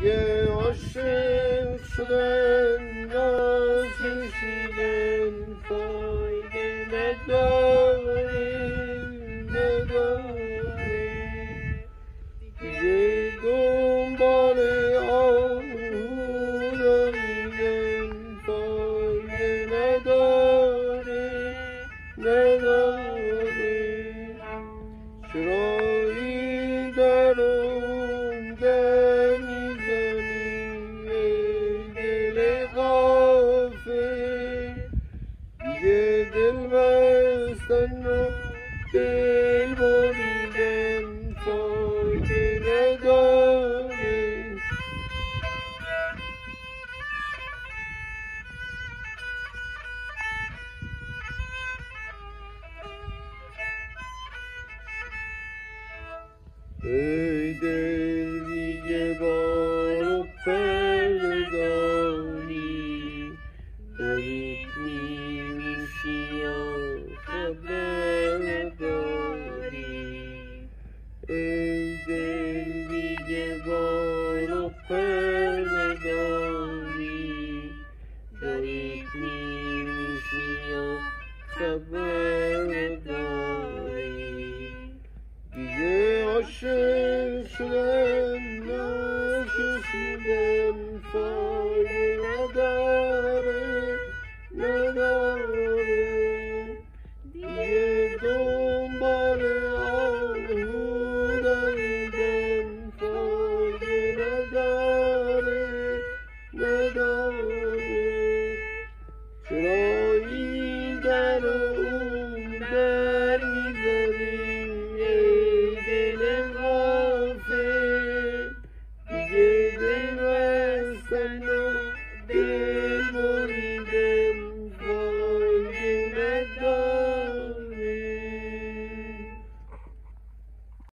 دیگه عاشق شدن ناز کشیدن فایده نداره دیگه دنبال آهو دویدن فایده نداره چرایی درون در میزنی دل غافل دیگه دل بستن و دل بریدن فایده نداره ای دل دیگه بارو